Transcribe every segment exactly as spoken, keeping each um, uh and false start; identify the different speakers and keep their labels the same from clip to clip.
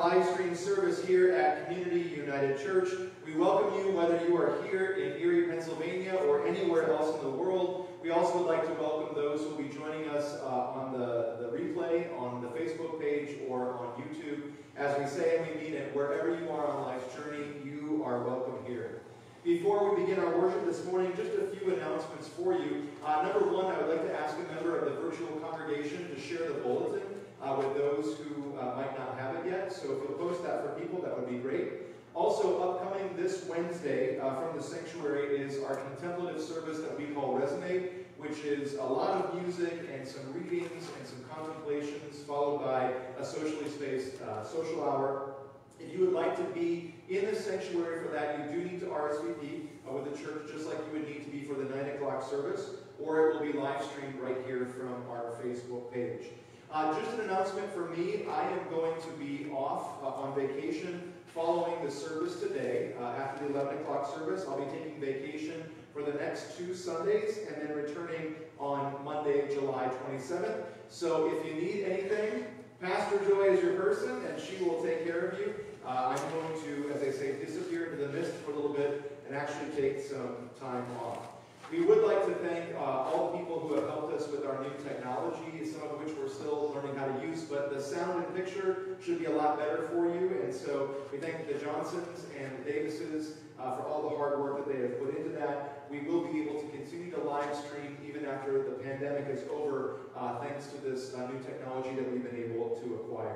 Speaker 1: live stream service here at Community United Church. We welcome you whether you are here in Erie, Pennsylvania or anywhere else in the world. We also would like to welcome those who will be joining us uh, on the, the replay, on the Facebook page, or on YouTube. As we say and we mean it, wherever you are on life's journey, you are welcome here. Before we begin our worship this morning, just a few announcements for you. Uh, number one, I would like to ask a member of the virtual congregation to share the bulletin uh, with those who uh, might not have it yet. So if you'll post that for people, that would be great. Also, upcoming this Wednesday uh, from the sanctuary is our contemplative service that we call Resonate, which is a lot of music and some readings and some contemplations, followed by a socially spaced uh, social hour. If you would like to be in the sanctuary for that, you do need to R S V P uh, with the church, just like you would need to be for the nine o'clock service, or it will be live streamed right here from our Facebook page. Uh, just an announcement for me, I am going to be off uh, on vacation following the service today. Uh, after the eleven o'clock service, I'll be taking vacation for the next two Sundays and then returning on Monday, July twenty-seventh. So if you need anything, Pastor Joy is your person, and she will take care of you. Uh, I'm going to, as I say, disappear into the mist for a little bit and actually take some time off. We would like to thank uh, all the people who have helped us with our new technology, some of which we're still learning how to use, but the sound and picture should be a lot better for you. And so we thank the Johnsons and the Davises uh, for all the hard work that they have put into that. We will be able to continue to live stream even after the pandemic is over, uh, thanks to this uh, new technology that we've been able to acquire.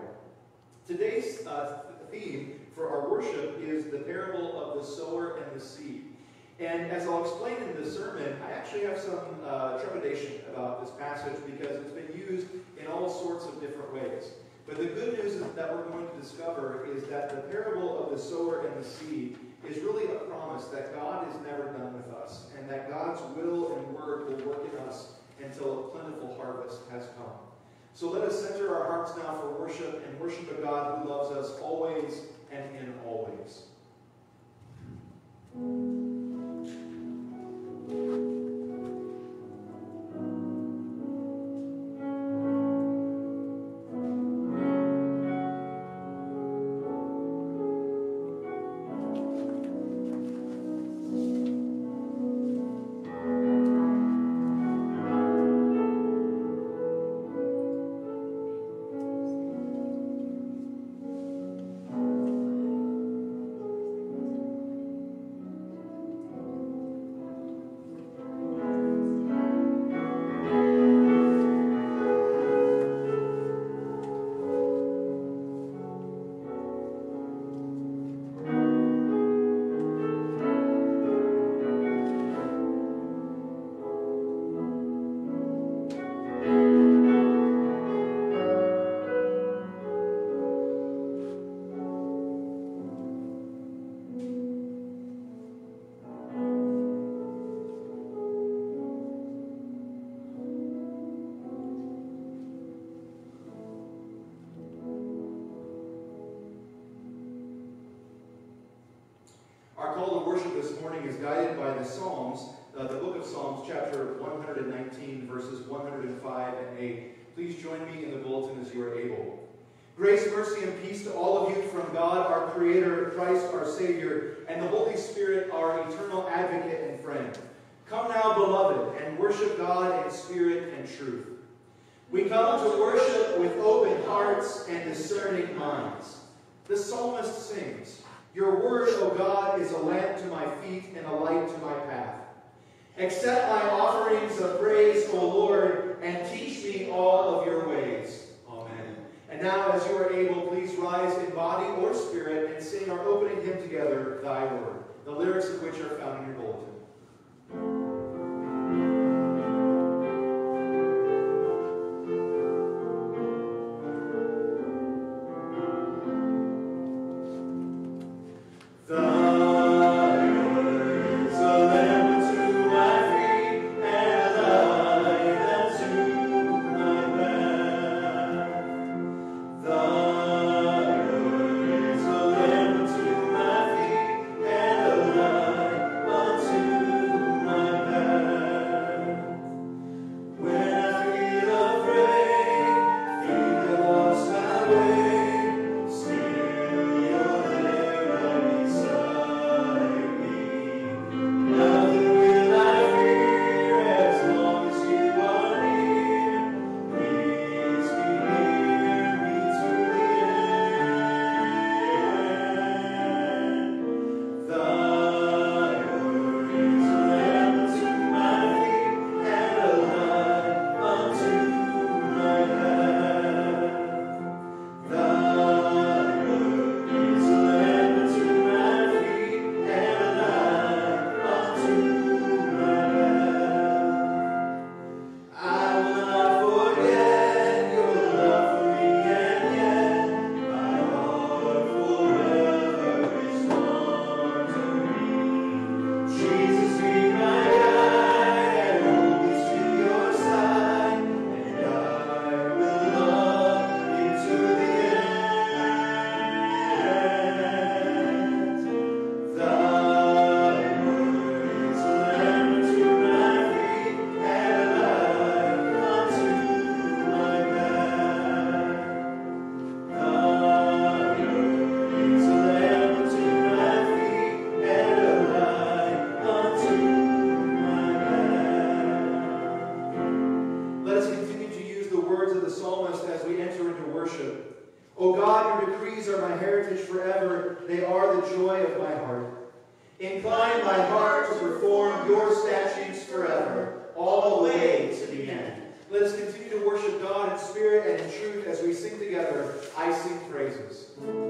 Speaker 1: Today's uh, theme for our worship is the parable of the sower and the seed. And as I'll explain in the sermon, I actually have some uh, trepidation about this passage because it's been used in all sorts of different ways. But the good news is that we're going to discover is that the parable of the sower and the seed is really a promise that God is never done with us, and that God's will and word will work in us until a plentiful harvest has come. So let us center our hearts now for worship, and worship a God who loves us always and in all ways. Our call to worship this morning is guided by the Psalms, uh, the book of Psalms, chapter one hundred nineteen, verses one hundred five and eight. Please join me in the bulletin as you are able. Grace, mercy, and peace to all of you from God, our Creator, Christ, our Savior, and the Holy Spirit, our eternal advocate and friend. Come now, beloved, and worship God in spirit and truth. We come to worship with open hearts and discerning minds. The psalmist sings, "Your word, O God, is a lamp to my feet and a light to my path. Accept my offerings of praise, O Lord, and teach me all of your ways." Amen. And now, as you are able, please rise in body or spirit and sing our opening hymn together, Thy Word, the lyrics of which are found in your bulletin.
Speaker 2: To
Speaker 1: psalmist as we enter into worship. O God, your decrees are my heritage forever. They are the joy of my heart. Incline my heart to perform your statutes forever, all the way to the end. Let us continue to worship God in spirit and in truth as we sing together, I Sing Praises.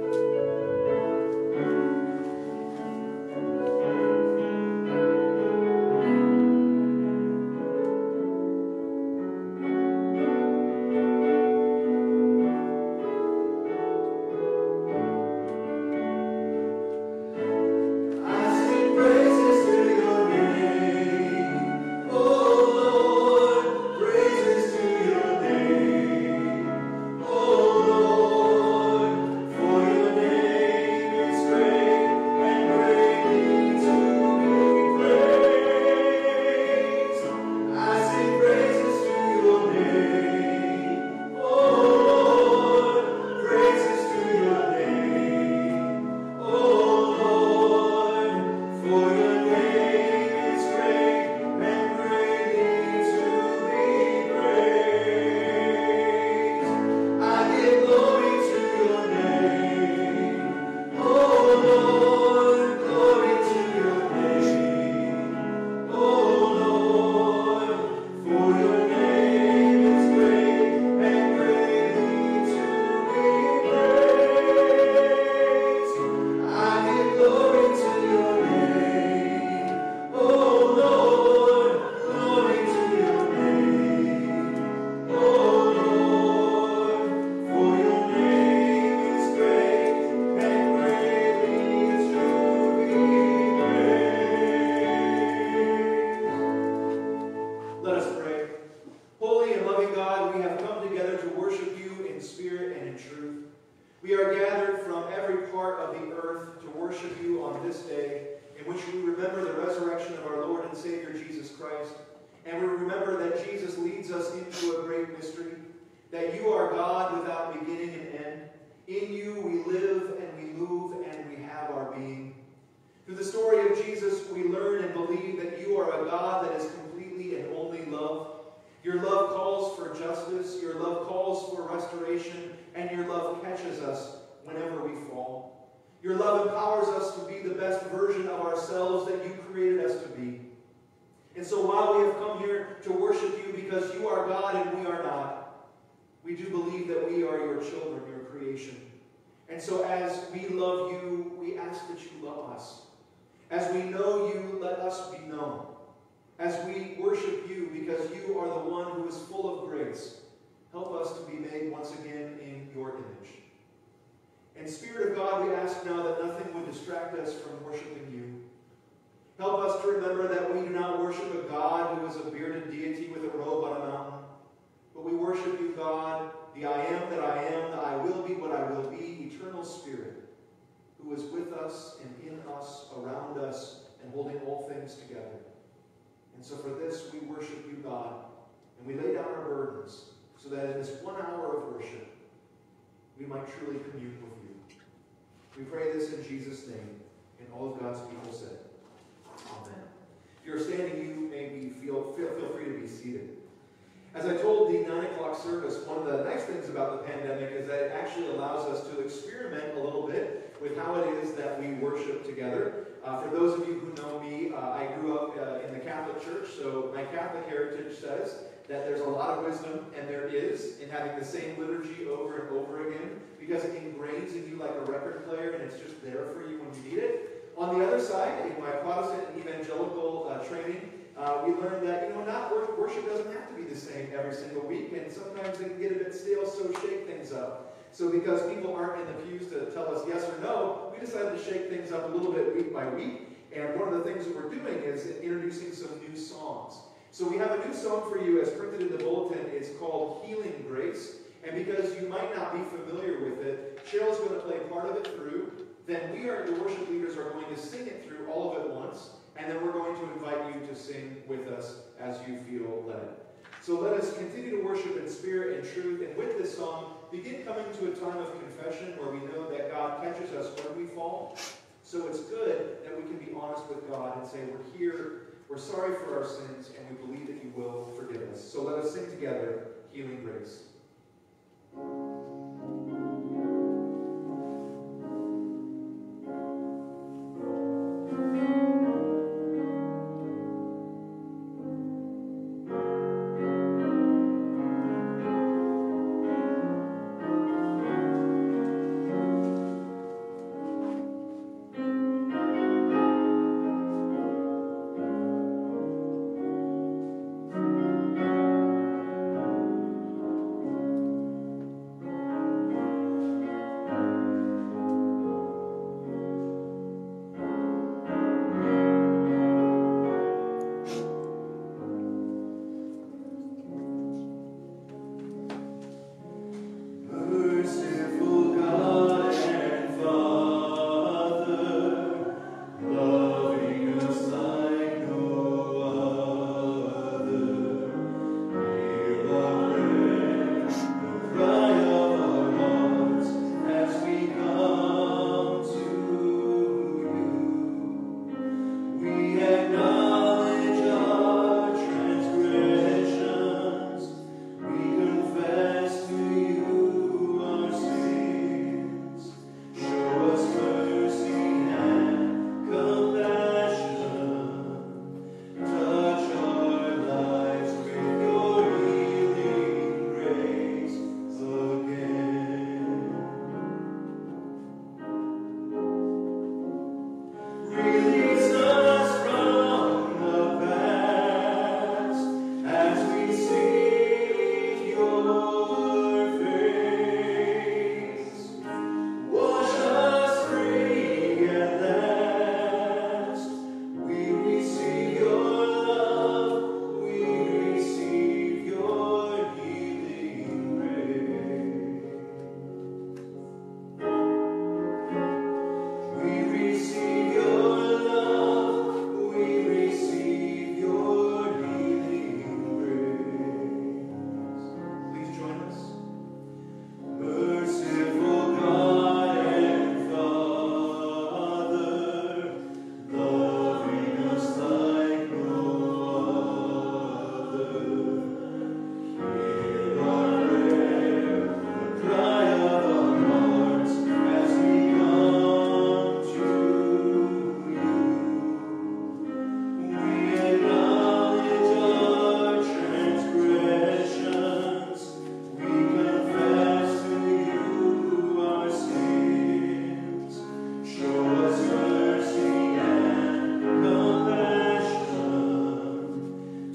Speaker 2: And so as we love you, we ask that you love us. As we know you, let us be known. As we worship you, because you are the one who is full of grace, help us to be made once again in your image. And Spirit of God, we ask now that nothing would distract us from worshiping you. Help us to remember that we do not worship a God who is a bearded deity with a robe on a mountain, but we worship you, God, the I am that I am, the I will be what I will be, eternal Spirit, who is with us and in us, around us, and holding all things together. And so for this, we worship you, God, and we lay down our burdens so that in this one hour of worship, we might truly commune with you. We pray this in Jesus' name, and all of God's people said, Amen. If you're standing, you may be, feel, feel, feel free to be seated. As I told the nine o'clock service, one of the nice things about the pandemic is that it actually allows us to experiment a little bit with how it is that we worship together. Uh, for those of you who know me, uh, I grew up uh, in the Catholic Church, so my Catholic heritage says that there's a lot of wisdom, and there is, in having the same liturgy over and over again, because it ingrains in you like a record player, and it's just there for you when you need it. On the other side, in my Protestant and evangelical uh, training, uh, we learned that, you know, not worship, worship doesn't have to be the same every single week, and sometimes it can get a bit stale, so shake things up. So because people aren't in the pews to tell us yes or no, we decided to shake things up a little bit week by week, and one of the things that we're doing is introducing some new songs. So we have a new song for you as printed in the bulletin. It's called Healing Grace, and because you might not be familiar with it, Cheryl's going to play part of it through, then we are, the worship leaders are going to sing it through all of it once, and then we're going to invite you to sing with us as you feel led. So let us continue to worship in spirit and truth, and with this song, begin coming to a time of confession where we know that God catches us when we fall. So it's good that we can be honest with God and say, we're here, we're sorry for our sins, and we believe that you will forgive us. So let us sing together, Healing Grace.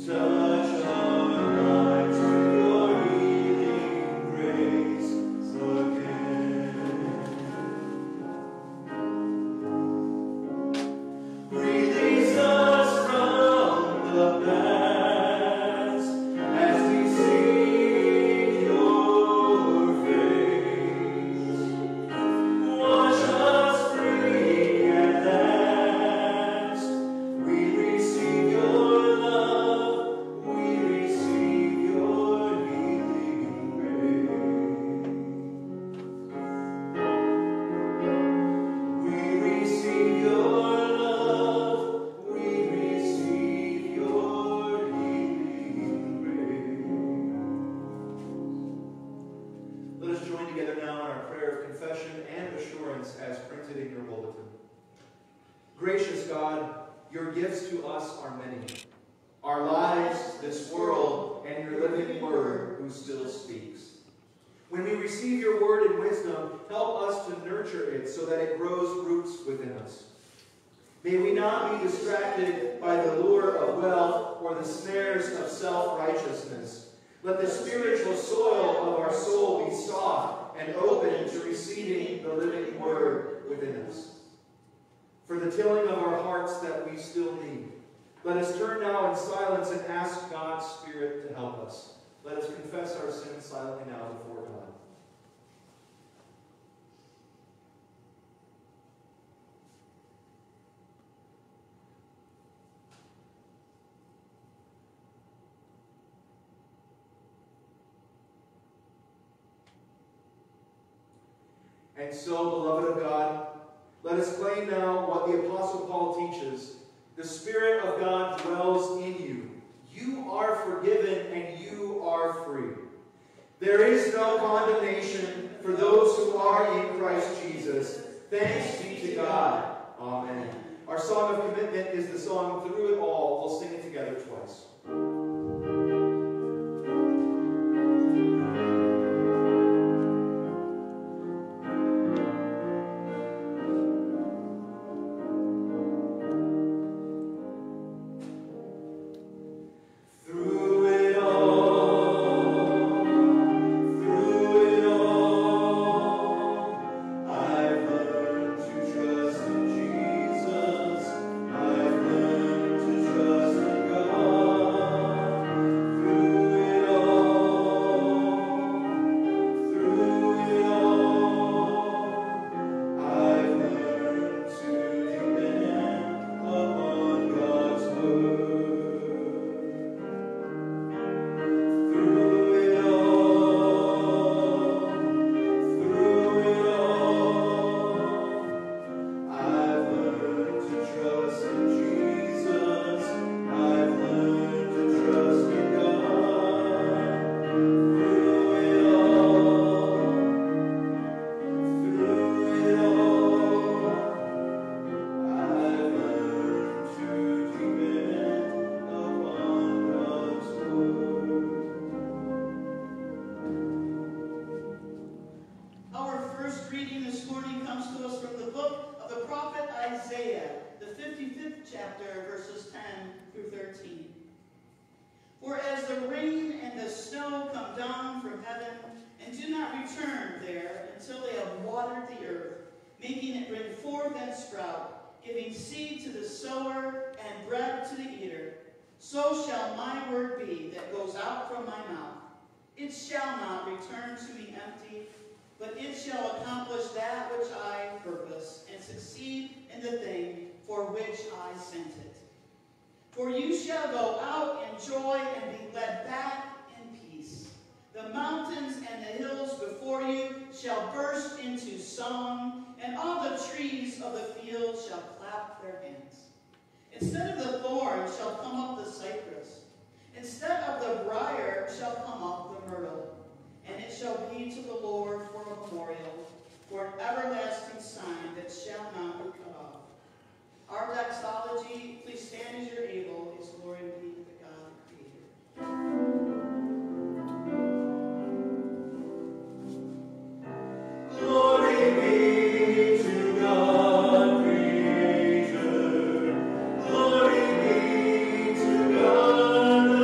Speaker 1: Gracious God, your gifts to us are many. Our lives, this world, and your living word who still speaks. When we receive your word in wisdom, help us to nurture it so that it grows roots within us. May we not be distracted by the lure of wealth or the snares of self-righteousness. Let the spiritual soil of our soul be soft and open to receiving the living word within us. For the tilling of our hearts that we still need, let us turn now in silence and ask God's Spirit to help us. Let us confess our sins silently now before God. And so, beloved of God, let us claim now what the Apostle Paul teaches. The Spirit of God dwells in you. You are forgiven and you are free. There is no condemnation for those who are in Christ Jesus. Thanks be to God. Amen. Our song of commitment is the song Through It All. We'll sing it together twice.
Speaker 3: So shall my word be that goes out from my mouth. It shall not return to me empty, but it shall accomplish that which I purpose and succeed in the thing for which I sent it. For you shall go out in joy and be led back in peace. The mountains and the hills before you shall burst into song, and all the trees of the field shall clap their hands. Instead of the thorn shall come up the cypress. Instead of the briar shall come up the myrtle. And it shall be to the Lord for a memorial, for an everlasting sign that shall not be cut off. Our doxology, please stand as you're able, is glory be to the God the Creator. Glory be to God. Glory be to God.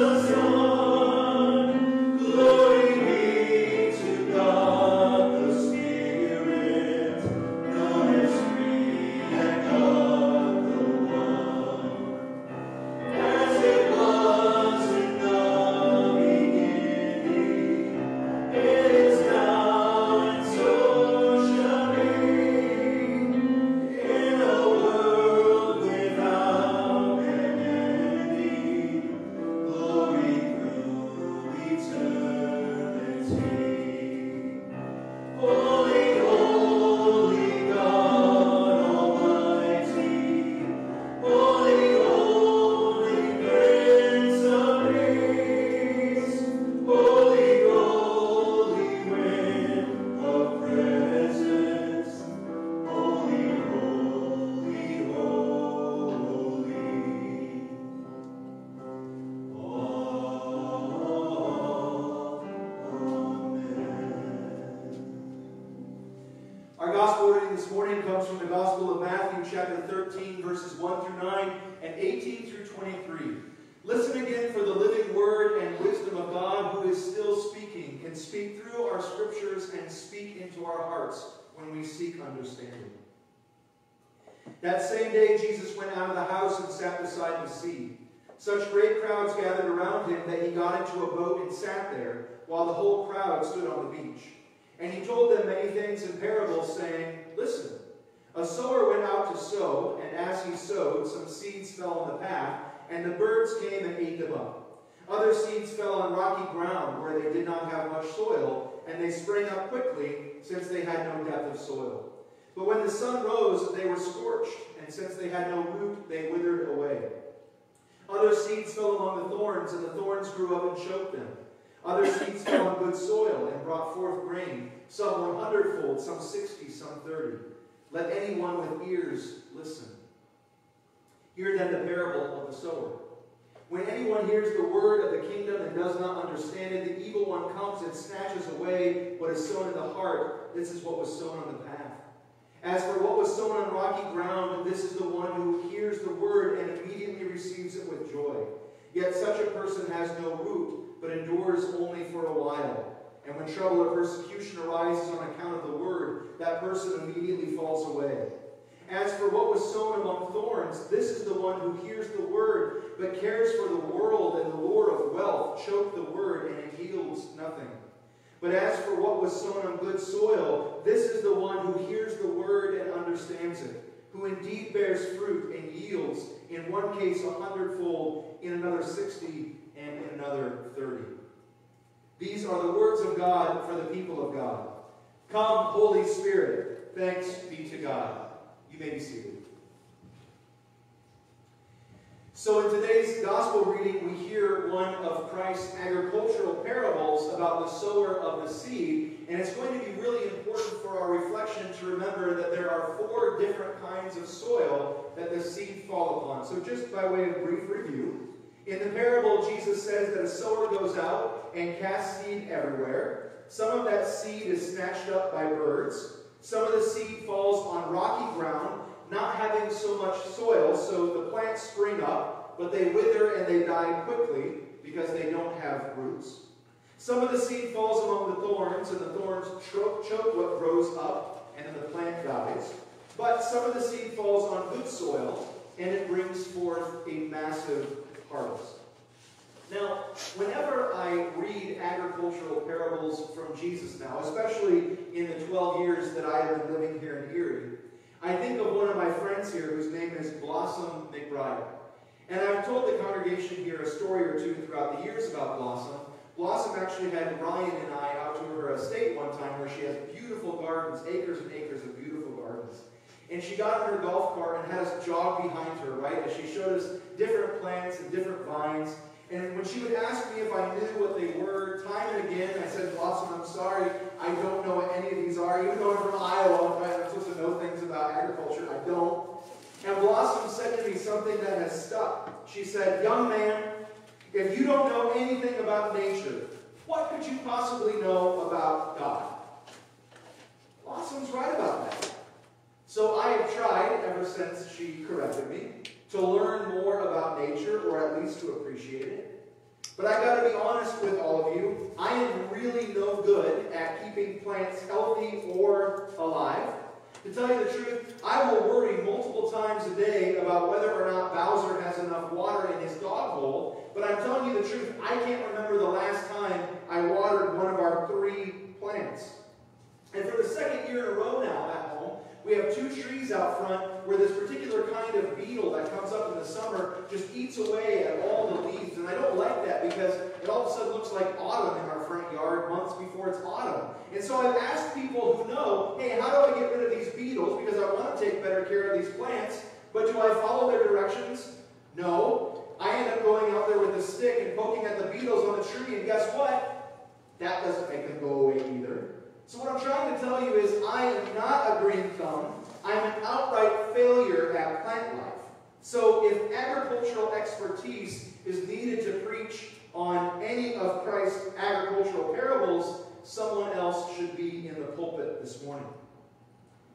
Speaker 2: gospel reading this morning comes from the Gospel of Matthew, chapter thirteen, verses one through nine, and eighteen through twenty-three. Listen again for the living word and wisdom of God, who is still speaking, can speak through our scriptures and speak into our hearts when we seek understanding. That same day Jesus went out of the house and sat beside the sea. Such great crowds gathered around him that he got into a boat and sat there, while the whole crowd stood on the beach. And he told them many things in parables, saying, Listen, a sower went out to sow, and as he sowed, some seeds fell on the path, and the birds came and ate them up. Other seeds fell on rocky ground, where they did not have much soil, and they sprang up quickly, since they had no depth of soil. But when the sun rose, they were scorched, and since they had no root, they withered away. Other seeds fell among the thorns, and the thorns grew up and choked them. Other seeds fell on good soil and brought forth grain, some one hundredfold, some sixty, some thirty. Let anyone with ears listen. Hear then the parable of the sower. When anyone hears the word of the kingdom and does not understand it, the evil one comes and snatches away what is sown in the heart. This is what was sown on the path. As for what was sown on rocky ground, this is the one who hears the word and immediately receives it with joy. Yet such a person has no root, but endures only for a while. And when trouble or persecution arises on account of the word, that person immediately falls away. As for what was sown among thorns, this is the one who hears the word, but cares for the world and the lure of wealth, choke the word, and it yields nothing. But as for what was sown on good soil, this is the one who hears the word and understands it, who indeed bears fruit and yields, in one case a hundredfold, in another sixty, and in another thirty. These are the words of God for the people of God. Come, Holy Spirit, thanks be to God. You may be seated. So in today's gospel reading, we hear one of Christ's agricultural parables about the sower of the seed. And it's going to be really important for our reflection to remember that there are four different kinds of soil that the seed fall upon. So just by way of brief review, in the parable, Jesus says that a sower goes out and casts seed everywhere. Some of that seed is snatched up by birds. Some of the seed falls on rocky ground, not having so much soil, so the plants spring up, but they wither and they die quickly because they don't have roots. Some of the seed falls among the thorns, and the thorns choke, choke what grows up, and then the plant dies. But some of the seed falls on good soil, and it brings forth a massive harvest. Now, whenever I read agricultural parables from Jesus now, especially in the twelve years that I have been living here in Erie, I think of one of my friends here whose name is Blossom McBride. And I've told the congregation here a story or two throughout the years about Blossom. Blossom actually had Ryan and I out to her estate one time where she has beautiful gardens, acres and acres of beautiful gardens. And she got in her golf cart and had us jog behind her, right, as she showed us different plants and different vines. And when she would ask me if I knew what they were, time and again, I said, Blossom, I'm sorry, I don't know what any of these are. Even though I'm from Iowa, right, I'm supposed to know things about agriculture. I don't. And Blossom said to me something that has stuck. She said, young man, if you don't know anything about nature, what could you possibly know about God? Blossom's right about that. So I have tried, ever since she corrected me, to learn more about nature, or at least to appreciate it. But I got to be honest with all of you, I am really no good at keeping plants healthy or alive. To tell you the truth, I will worry multiple times a day about whether or not Bowser has enough water in his dog bowl, but I'm telling you the truth, I can't remember the last time I watered one of our three plants. And for the second year in a row now at home, we have two trees out front where this particular kind of beetle that comes up in the summer just eats away at all the leaves. And I don't like that because it all of a sudden looks like autumn in our front yard months before it's autumn. And so I've asked people who know, hey, how do I get rid of these beetles? Because I want to take better care of these plants. But do I follow their directions? No. I end up going out there with a stick and poking at the beetles on the tree. And guess what? That doesn't make them go away either. So what I'm trying to tell you is I am not a green thumb. I'm an outright failure at plant life. So if agricultural expertise is needed to preach on any of Christ's agricultural parables, someone else should be in the pulpit this morning.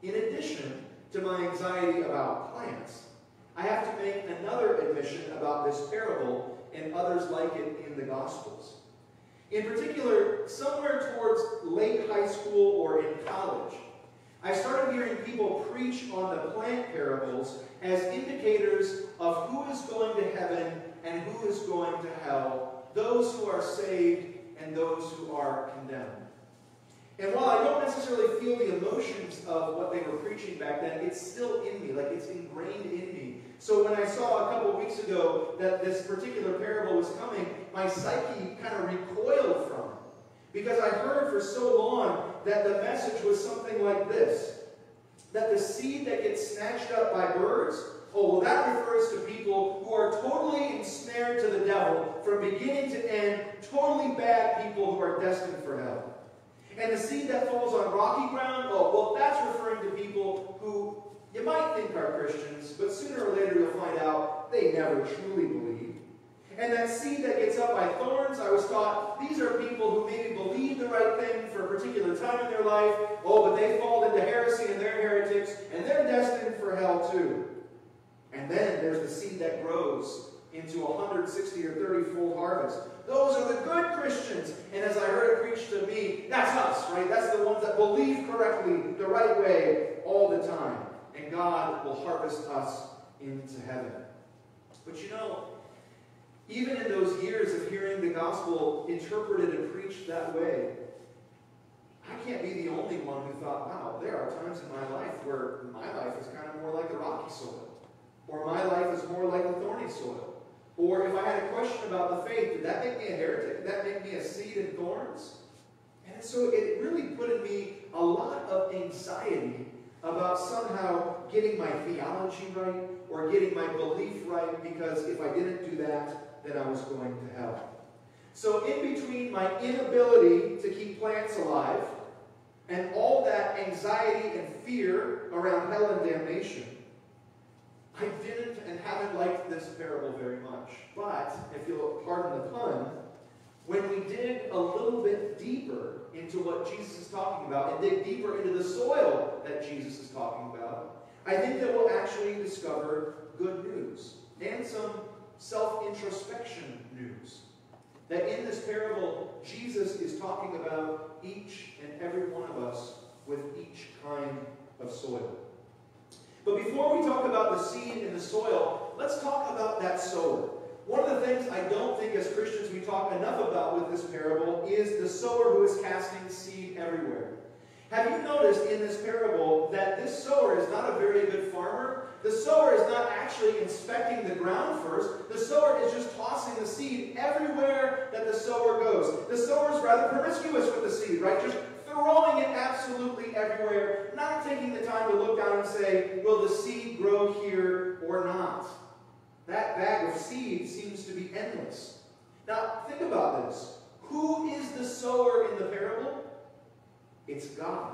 Speaker 2: In addition to my anxiety about plants, I have to make another admission about this parable and others like it in the Gospels. In particular, somewhere towards late high school or in college, I started hearing people preach on the plant parables as indicators of who is going to heaven and who is going to hell, those who are saved and those who are condemned. And while I don't necessarily feel the emotions of what they were preaching back then, it's still in me, like it's ingrained in me. So when I saw a couple weeks ago that this particular parable was coming, my psyche kind of recoiled from it. Because I heard for so long that the message was something like this, that the seed that gets snatched up by birds, oh, well, that refers to people who are totally ensnared to the devil from beginning to end, totally bad people who are destined for hell. And the seed that falls on rocky ground, oh, well, that's referring to people who you might think are Christians, but sooner or later you'll find out they never truly believe. And that seed that gets up by thorns, I was taught, these are people who maybe believe the right thing for a particular time in their life, oh, but they fall into heresy and they're heretics, and they're destined for hell too. And then there's the seed that grows into a one hundred sixty or thirty-fold harvest. Those are the good Christians. And as I heard it preached to me, that's us, right? That's the ones that believe correctly, the right way, all the time. And God will harvest us into heaven. But you know, even in those years of hearing the gospel interpreted and preached that way, I can't be the only one who thought, wow, there are times in my life where my life is kind of more like the rocky soil. Or my life is more like the thorny soil. Or if I had a question about the faith, did that make me a heretic? Did that make me a seed in thorns? And so it really put in me a lot of anxiety about somehow getting my theology right or getting my belief right, because if I didn't do that, then I was going to hell. So in between my inability to keep plants alive and all that anxiety and fear around hell and damnation, I didn't and haven't liked this parable very much. But, if you'll pardon the pun, when we dig a little bit deeper into what Jesus is talking about and dig deeper into the soil that Jesus is talking about, I think that we'll actually discover good news and some self-introspection news. That in this parable, Jesus is talking about each and every one of us with each kind of soil. But before we talk about the seed in the soil, let's talk about that sower. One of the things I don't think as Christians we talk enough about with this parable is the sower who is casting seed everywhere. Have you noticed in this parable that this sower is not a very good farmer? The sower is not actually inspecting the ground first. The sower is just tossing the seed everywhere that the sower goes. The sower is rather promiscuous with the seed, right? Just throwing it absolutely everywhere, not taking the time to look down and say, will the seed grow here or not? That bag of seed seems to be endless. Now, think about this. Who is the sower in the parable? It's God.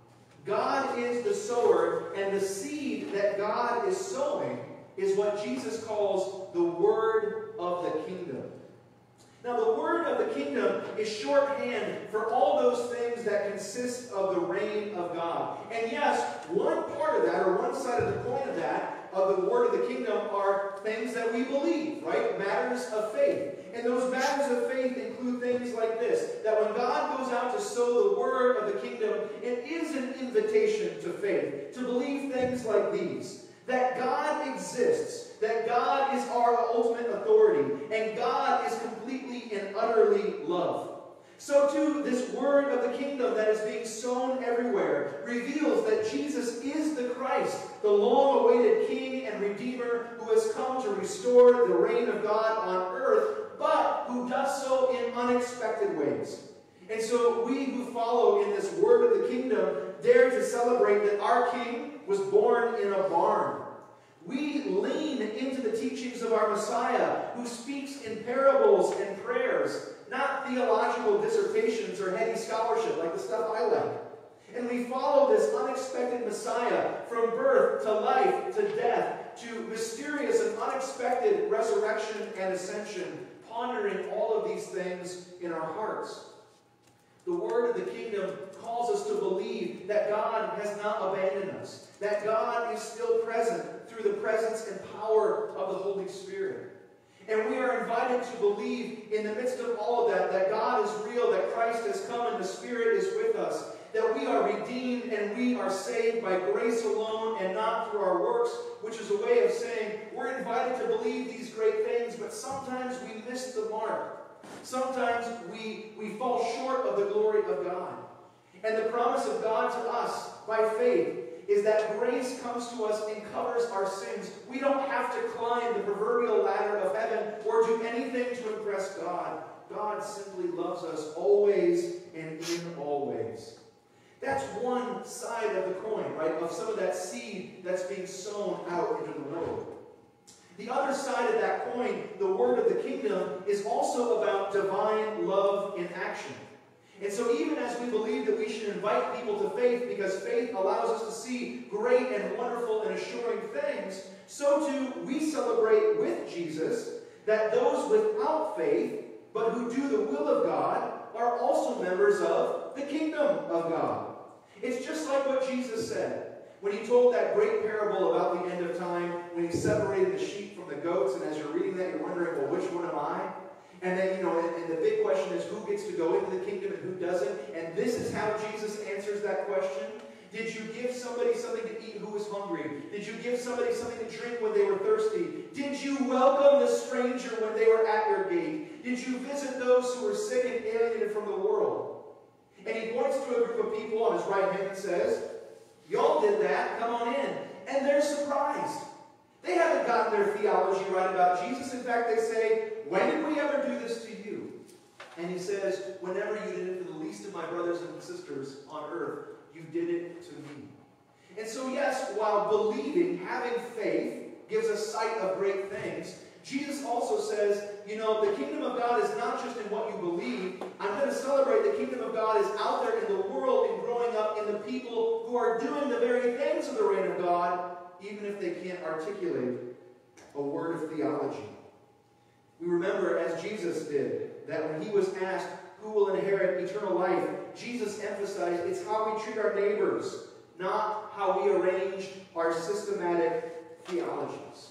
Speaker 2: God is the sower, and the seed that God is sowing is what Jesus calls the word of the kingdom. Now, the word of the kingdom is shorthand for all those things that consist of the reign of God. And yes, one part of that, or one side of the coin of that, of the word of the kingdom, are things that we believe, right? Matters of faith. And those matters of faith include things like this, that when God goes out to sow the word of the kingdom, it is an invitation to faith, to believe things like these. That God exists, that God is our ultimate authority, and God is completely and utterly love. So too, this word of the kingdom that is being sown everywhere reveals that Jesus is the Christ, the long-awaited King and Redeemer who has come to restore the reign of God on earth, but who does so in unexpected ways. And so we who follow in this word of the kingdom dare to celebrate that our King was born in a barn. We lean into the teachings of our Messiah, who speaks in parables and prayers, not theological dissertations or heady scholarship like the stuff I like. And we follow this unexpected Messiah from birth to life to death to mysterious and unexpected resurrection and ascension, pondering all of these things in our hearts. The word of the kingdom calls us to believe that God has not abandoned us, that God is still present through the presence and power of the Holy Spirit. And we are invited to believe in the midst of all of that, that God is real, that Christ has come and the Spirit is with us, that we are redeemed and we are saved by grace alone and not through our works, which is a way of saying we're invited to believe these great things, but sometimes we miss the mark. Sometimes we, we fall short of the glory of God. And the promise of God to us by faith is that grace comes to us and covers our sins. We don't have to climb the proverbial ladder of heaven or do anything to impress God. God simply loves us always and in all ways. That's one side of the coin, right? Of some of that seed that's being sown out into the world. The other side of that coin, the word of the kingdom, is also about divine love in action. And so even as we believe that we should invite people to faith because faith allows us to see great and wonderful and assuring things, so too we celebrate with Jesus that those without faith, but who do the will of God, are also members of the kingdom of God. It's just like what Jesus said when he told that great parable about the end of time, when he separated the sheep from the goats, and as you're reading that, you're wondering, well, which one am I? And then, you know, and, and the big question is who gets to go into the kingdom and who doesn't? And this is how Jesus answers that question. Did you give somebody something to eat who was hungry? Did you give somebody something to drink when they were thirsty? Did you welcome the stranger when they were at your gate? Did you visit those who were sick and alienated from the world? And he points to a group of people on his right hand and says, y'all did that, come on in. And they're surprised. They haven't gotten their theology right about Jesus. In fact, they say, when did we ever do this to you? And he says, whenever you did it to the least of my brothers and sisters on earth, you did it to me. And so yes, while believing, having faith, gives us sight of great things, Jesus also says, you know, the kingdom of God is not just in what you believe. I'm going to celebrate the kingdom of God is out there in the world and growing up in the people who are doing the very things of the reign of God, even if they can't articulate a word of theology. We remember, as Jesus did, that when he was asked who will inherit eternal life, Jesus emphasized it's how we treat our neighbors, not how we arrange our systematic theologies.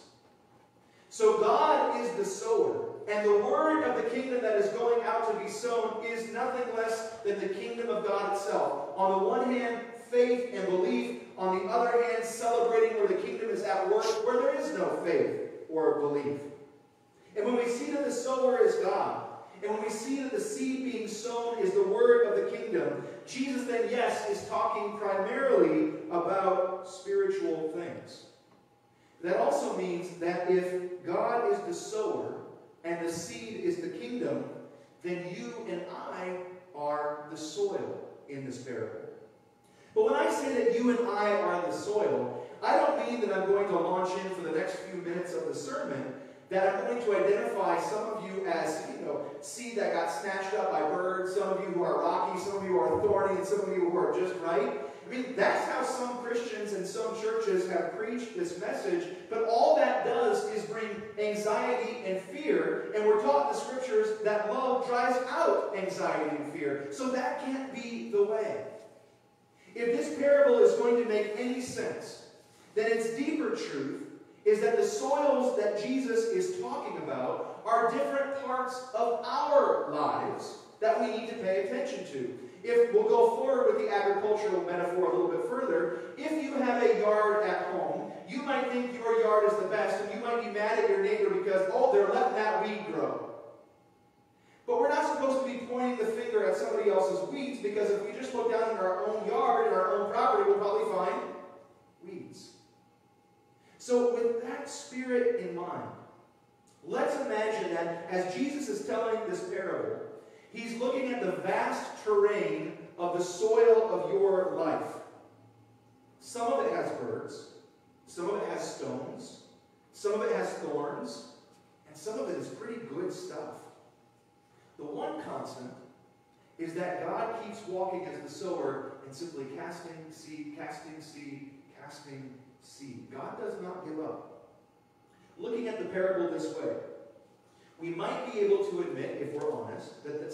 Speaker 2: So God is the sower, and the word of the kingdom that is going out to be sown is nothing less than the kingdom of God itself. On the one hand, faith and belief. On the other hand, celebrating where the kingdom is at work, where there is no faith or belief. And when we see that the sower is God, and when we see that the seed being sown is the word of the kingdom, Jesus then, yes, is talking primarily about spiritual things. That also means that if God is the sower and the seed is the kingdom, then you and I are the soil in this parable. But when I say that you and I are the soil, I don't mean that I'm going to launch in for the next few minutes of the sermon, that I'm going to identify some of you as, you know, seed that got snatched up by birds, some of you who are rocky, some of you who are thorny, and some of you who are just right. I mean, that's how some Christians and some churches have preached this message, but all that does is bring anxiety and fear, and we're taught in the scriptures that love drives out anxiety and fear. So that can't be the way. If this parable is going to make any sense, then its deeper truth is that the soils that Jesus is talking about are different parts of our lives that we need to pay attention to. If we'll go forward with the agricultural metaphor a little bit further, if you have a yard at home, you might think your yard is the best, and you might be mad at your neighbor because, oh, they're letting that weed grow. But we're not supposed to be pointing the finger at somebody else's weeds, because if we just look down in our own yard, in our own property, we'll probably find weeds. So with that spirit in mind, let's imagine that as Jesus is telling this parable, he's looking at the vast terrain of the soil of your life. Some of it has birds, some of it has stones, some of it has thorns, and some of it is pretty good stuff. The one constant is that God keeps walking as the sower and simply casting seed, casting seed, casting seed. God does not give up. Looking at the parable this way, we might be able to admit, if we're honest, that, that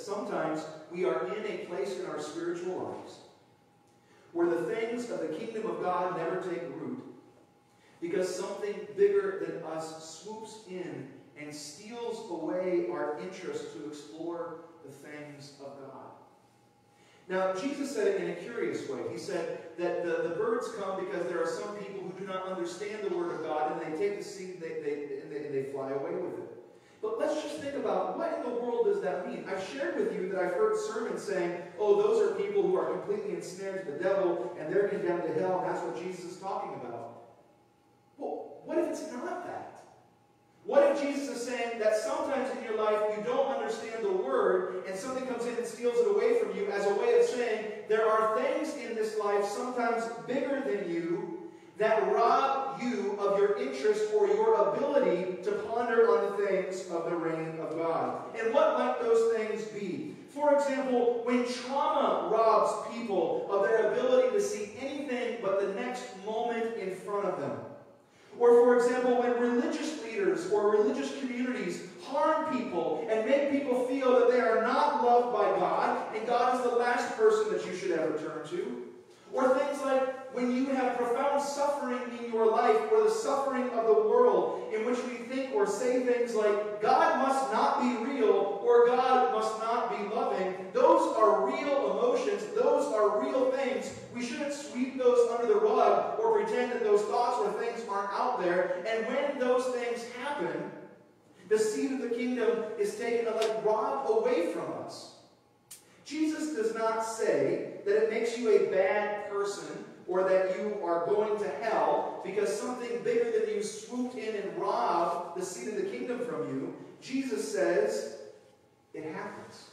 Speaker 2: sometimes we are in a place in our spiritual lives where the things of the kingdom of God never take root because something bigger than us swoops in and steals away our interest to explore the things of God. Now, Jesus said it in a curious way. He said that the, the birds come because there are some people who do not understand the Word of God, and they take the seed and they, they, and they, and they fly away with it. But let's just think about, what in the world does that mean? I've shared with you that I've heard sermons saying, oh, those are people who are completely ensnared to the devil, and they're condemned to hell, and that's what Jesus is talking about. Well, what if it's not that? What if Jesus is saying that sometimes in your life you don't understand the Word and something comes in and steals it away from you as a way of saying there are things in this life sometimes bigger than you that rob you of your interest or your ability to ponder on the things of the reign of God? And what might those things be? For example, when trauma robs people of their ability to see anything but the next moment in front of them. Or, for example, when religious leaders or religious communities harm people and make people feel that they are not loved by God, and God is the last person that you should ever turn to. Or things like when you have profound suffering in your life, or the suffering of the world, in which we think or say things like, God must not be real, or God must not be loving. Those are real emotions. Those are real things. We shouldn't sweep those under the rug or pretend that those thoughts or things aren't out there. And when those things happen, the seed of the kingdom is taken and like robbed away from us. Jesus does not say that it makes you a bad person or that you are going to hell because something bigger than you swooped in and robbed the seed of the kingdom from you. Jesus says it happens.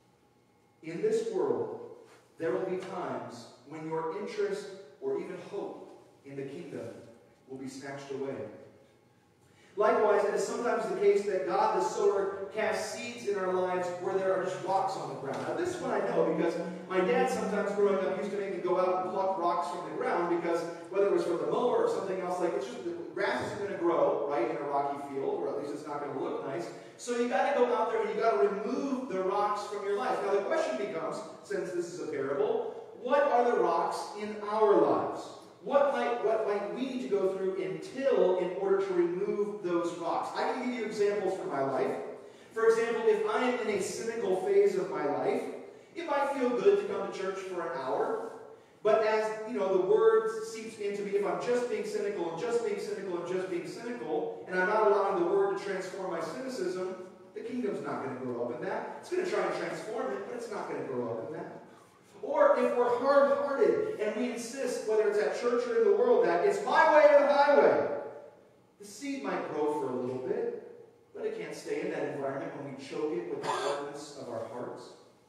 Speaker 2: In this world, there will be times when your interest or even hope in the kingdom will be snatched away. Likewise, it is sometimes the case that God, the sower, casts seeds in our lives where there are just rocks on the ground. Now, this one I know because my dad sometimes growing up used to make me go out and pluck rocks from the ground because whether it was from the mower or something else, like it's just the grass isn't going to grow, right, in a rocky field, or at least it's not going to look nice. So you got to go out there and you got to remove the rocks from your life. Now, the question becomes, since this is a parable, what are the rocks in our lives? What might, what might we need to go through until in order to remove those rocks? I can give you examples from my life. For example, if I am in a cynical phase of my life, it might feel good to come to church for an hour. But as, you know, the word seeps into me, if I'm just being cynical and just being cynical and just being cynical, and I'm not allowing the word to transform my cynicism, the kingdom's not going to grow up in that. It's going to try to transform it, but it's not going to grow up in that. Or if we're hard-hearted and we insist, whether it's at church or in the world, that it's my way or the highway, the seed might grow for a little bit, but it can't stay in that environment when we choke it with the hardness of our hearts.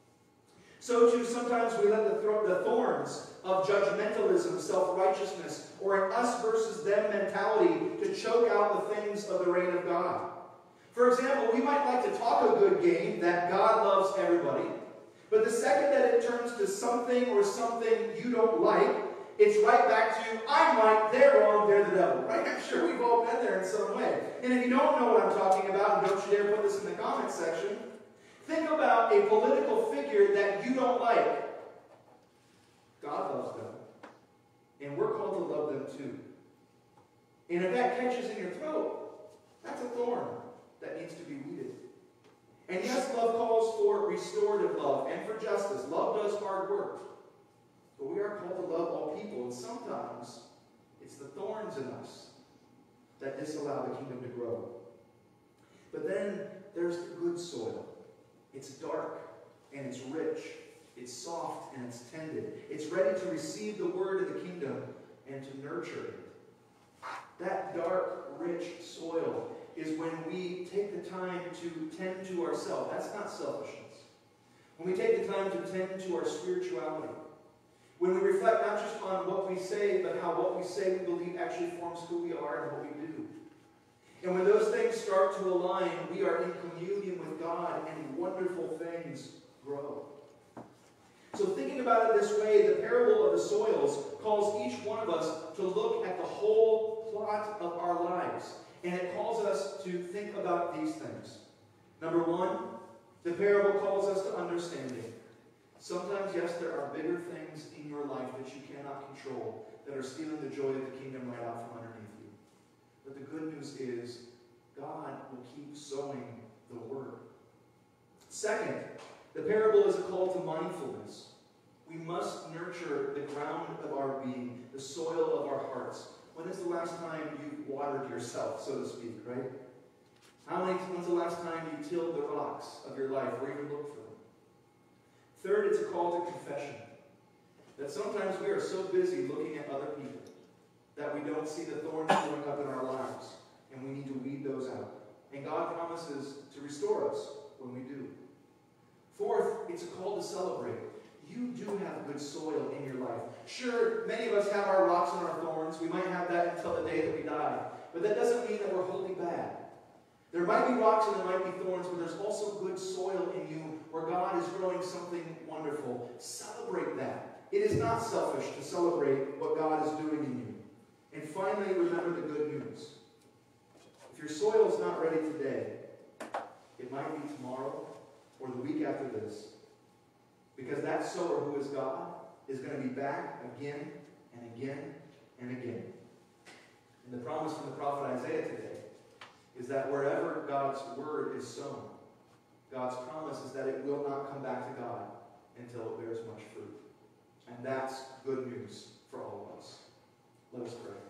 Speaker 2: So too, sometimes we let the, th the thorns of judgmentalism, self-righteousness, or an us versus them mentality to choke out the things of the reign of God. For example, we might like to talk a good game that God loves everybody, but the second that it turns to something or something you don't like, it's right back to, I'm right, they're wrong, they're the devil. Right? I'm sure we've all been there in some way. And if you don't know what I'm talking about, and don't you dare put this in the comments section, think about a political figure that you don't like. God loves them. And we're called to love them too. And if that catches in your throat, that's a thorn that needs to be weeded. And yes, love calls for restorative love and for justice. Love does hard work. But we are called to love all people. And sometimes it's the thorns in us that disallow the kingdom to grow. But then there's the good soil. It's dark and it's rich. It's soft and it's tended. It's ready to receive the word of the kingdom and to nurture it. That dark, rich soil is when we take the time to tend to ourselves. That's not selfishness. When we take the time to tend to our spirituality. When we reflect not just on what we say, but how what we say we believe actually forms who we are and what we do. And when those things start to align, we are in communion with God and wonderful things grow. So thinking about it this way, the parable of the soils calls each one of us to look at the whole plot of our lives. And it calls us to think about these things. Number one, The parable calls us to understanding. Sometimes, yes, there are bigger things in your life that you cannot control that are stealing the joy of the kingdom right out from underneath you. But the good news is God will keep sowing the word. Second, the parable is a call to mindfulness. We must nurture the ground of our being, the soil of our hearts. When is the last time you watered yourself, so to speak, right? How many, when's the last time you tilled the rocks of your life or even looked for them? Third, it's a call to confession. That sometimes we are so busy looking at other people that we don't see the thorns growing up in our lives, and we need to weed those out. And God promises to restore us when we do. Fourth, it's a call to celebrate. You do have good soil in your life. Sure, many of us have our rocks and our thorns. We might have that until the day that we die. But that doesn't mean that we're wholly bad. There might be rocks and there might be thorns, but there's also good soil in you where God is growing something wonderful. Celebrate that. It is not selfish to celebrate what God is doing in you. And finally, remember the good news. If your soil is not ready today, it might be tomorrow or the week after this. Because that sower who is God is going to be back again and again and again. And the promise from the prophet Isaiah today is that wherever God's word is sown, God's promise is that it will not come back to God until it bears much fruit. And that's good news for all of us. Let us pray.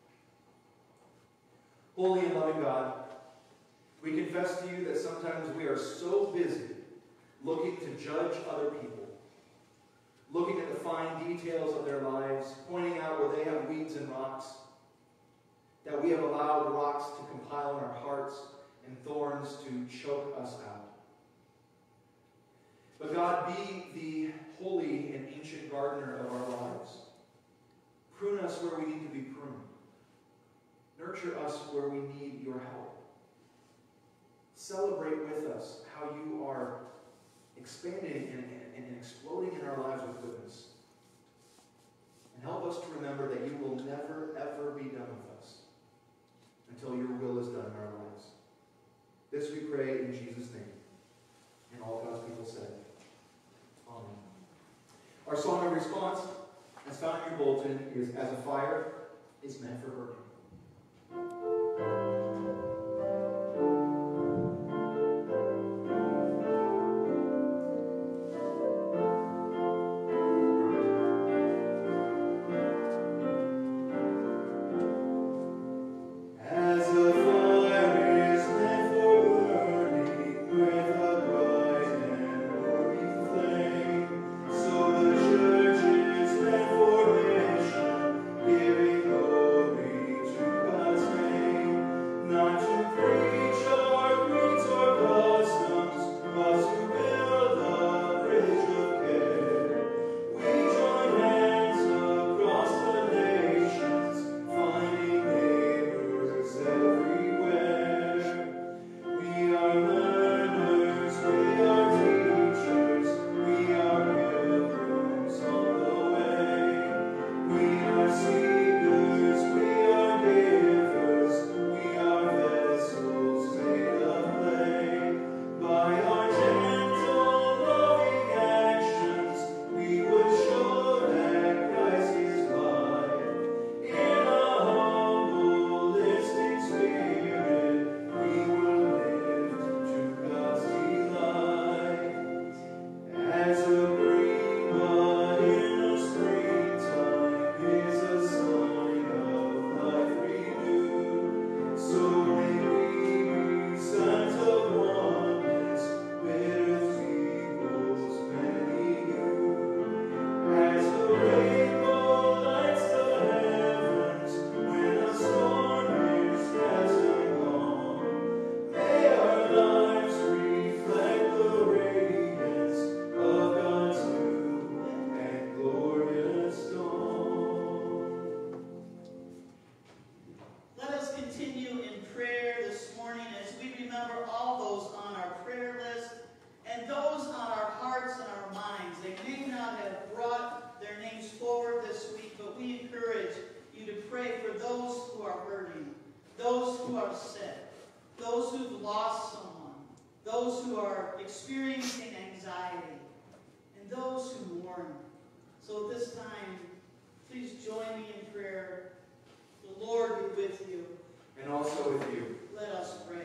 Speaker 2: Holy and loving God, we confess to you that sometimes we are so busy looking to judge other people, looking at the fine details of their lives, pointing out where they have weeds and rocks, that we have allowed rocks to compile in our hearts and thorns to choke us out. But God, be the holy and ancient gardener of our lives. Prune us where we need to be pruned. Nurture us where we need your help. Celebrate with us how you are expanding and, and, and exploding in our lives with goodness. And help us to remember that you will never, ever be done with us until your will is done in our lives. This we pray in Jesus' name. And all God's people said, Amen. Our song of response, as found in your bulletin, is As a Fire is Meant for Burning. Giving glory
Speaker 3: So at this time, please join me in prayer. The Lord be with you.
Speaker 2: And also with you.
Speaker 3: Let us pray.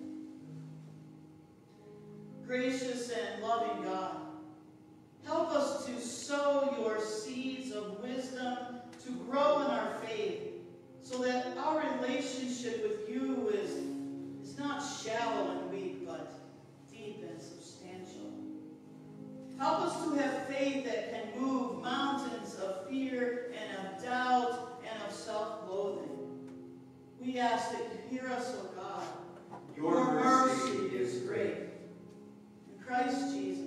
Speaker 3: Gracious and loving God, help us to sow your seeds of wisdom to grow in our faith, so that our relationship with you is, is not shallow and weak, but deep and substantial. Help us to have faith that can move mountains of fear and of doubt and of self-loathing. We ask that you hear us, O God.
Speaker 2: Your,
Speaker 3: Your
Speaker 2: mercy,
Speaker 3: mercy
Speaker 2: is great.
Speaker 3: In Christ Jesus,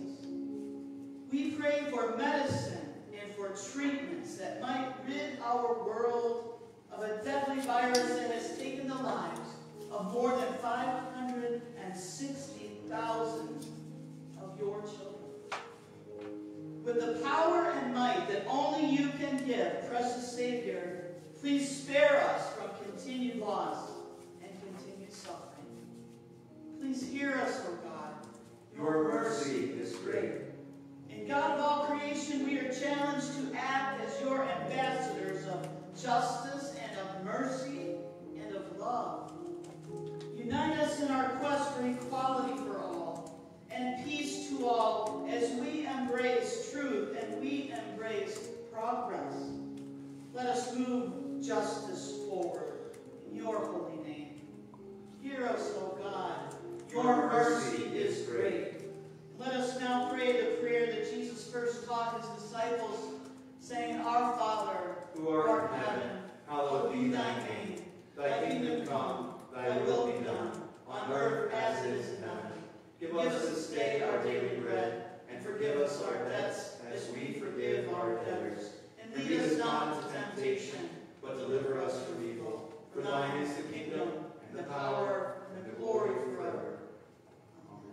Speaker 3: we pray for medicine and for treatments that might rid our world of a deadly virus that has taken the lives of more than five hundred sixty thousand of your children. With the power and might that only you can give, precious Savior, please spare us from continued loss and continued suffering. Please hear us, O God.
Speaker 2: Your mercy is great.
Speaker 3: In God of all creation, we are challenged to act as your ambassadors of justice and of mercy and of love. Unite us in our quest for equality for all and peace to all as we embrace truth and we embrace progress. Let us move justice forward in your holy name. Hear us, O God. Your mercy is great. Let us now pray the prayer that Jesus first taught his disciples, saying, Our Father,
Speaker 2: who art in heaven, hallowed be thy name. Thy kingdom come, thy will be done, on earth as it is in heaven. Give us this day our daily bread, and forgive us our debts as we forgive our debtors. And lead us not into temptation, but deliver us from evil. For thine is the kingdom, and the power, and the glory forever. Amen.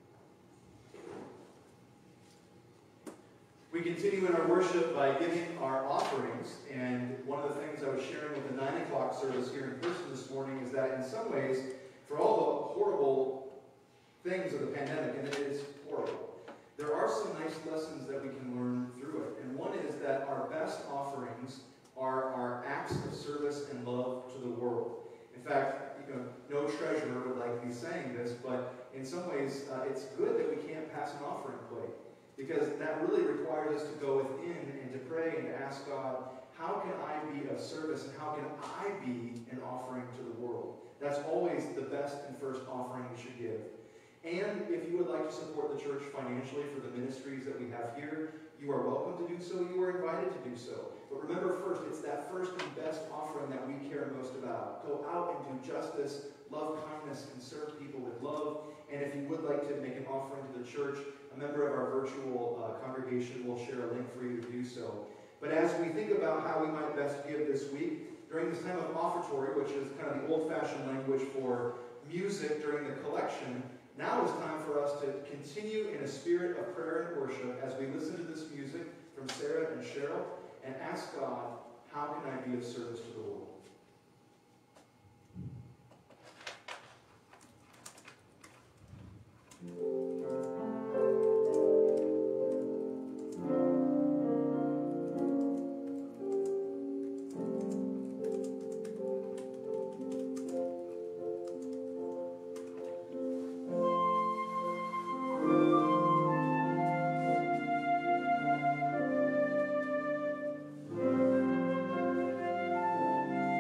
Speaker 1: We continue in our worship by giving our offerings, and one of the things I was sharing with the nine o'clock service here in person this morning is that in some ways, for all the horrible things of the pandemic, and it is horrible, there are some nice lessons that we can learn through it. And one is that our best offerings are our acts of service and love to the world. In fact, you know, no treasurer would like me saying this, but in some ways, uh, it's good that we can't pass an offering plate, because that really requires us to go within and to pray and to ask God, how can I be of service and how can I be an offering to the world? That's always the best and first offering we should give. And if you would like to support the church financially for the ministries that we have here, you are welcome to do so. You are invited to do so. But remember first, it's that first and best offering that we care most about. Go out and do justice, love kindness, and serve people with love. And if you would like to make an offering to the church, a member of our virtual uh, congregation will share a link for you to do so. But as we think about how we might best give this week, during this time of offertory, which is kind of the old-fashioned language for music during the collection, now is time for us to continue in a spirit of prayer and worship as we listen to this music from Sarah and Cheryl and ask God, how can I be of service to the world?
Speaker 4: Thank you.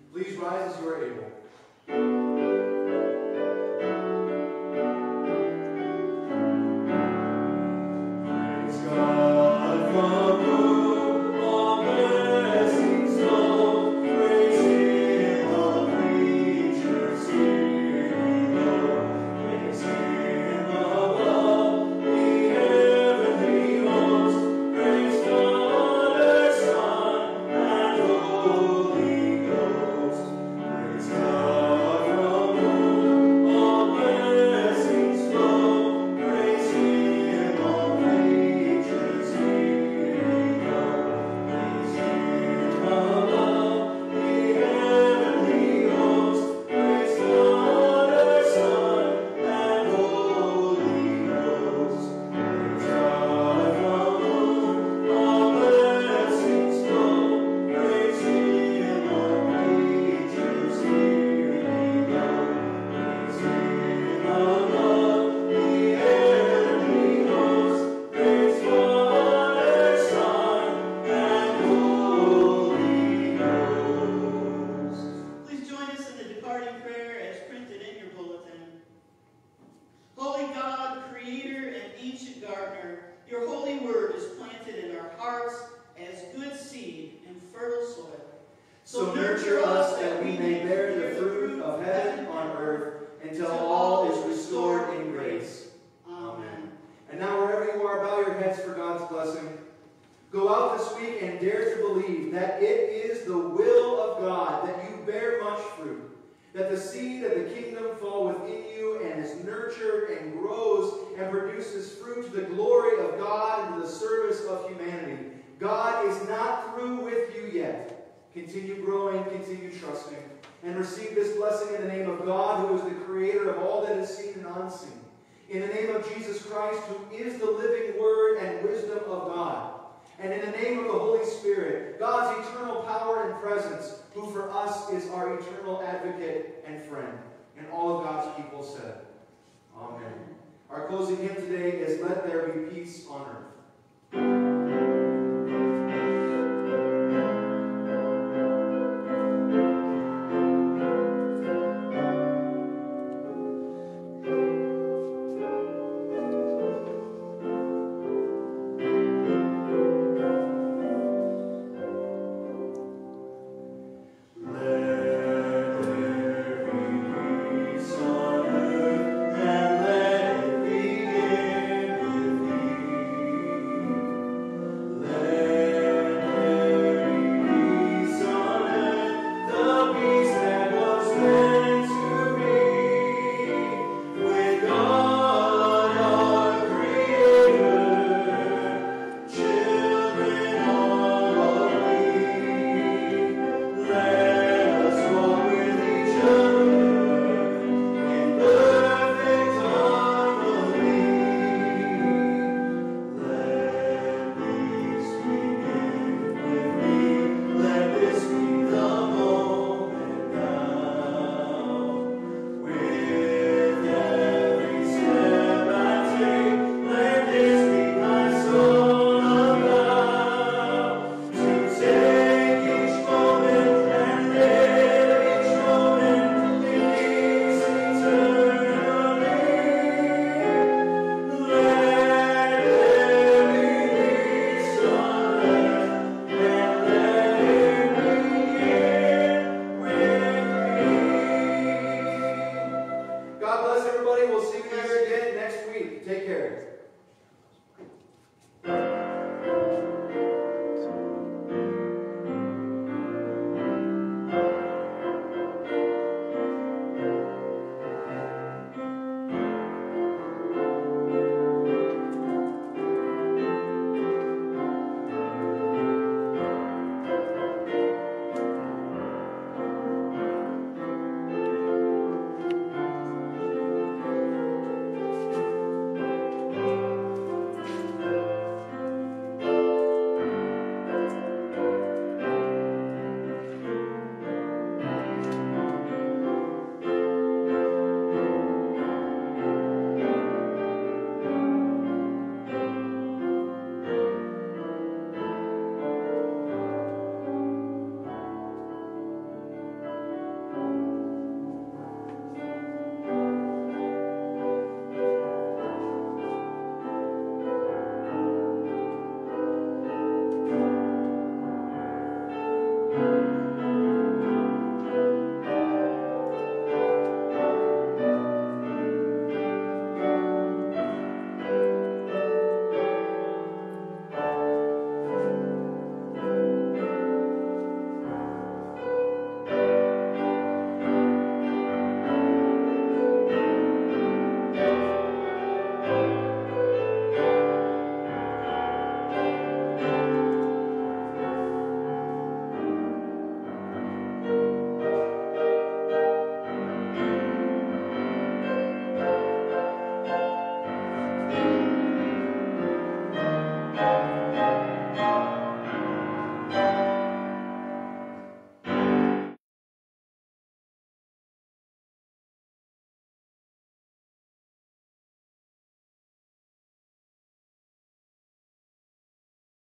Speaker 1: Please rise as you are able.
Speaker 2: So nurture us that we may bear the fruit of heaven on earth until all is restored in grace.
Speaker 3: Amen.
Speaker 1: And now wherever you are, bow your heads for God's blessing. Go out this week and dare to believe that it is the will of God that you bear much fruit, that the seed of the kingdom fall within you and is nurtured and grows and produces fruit to the glory of God and to the service of humanity. God is not through with you yet. Continue growing, continue trusting, and receive this blessing in the name of God, who is the creator of all that is seen and unseen. In the name of Jesus Christ, who is the living word and wisdom of God. And in the name of the Holy Spirit, God's eternal power and presence, who for us is our eternal advocate and friend. And all of God's people said, Amen. Our closing hymn today is Let There Be Peace on Earth.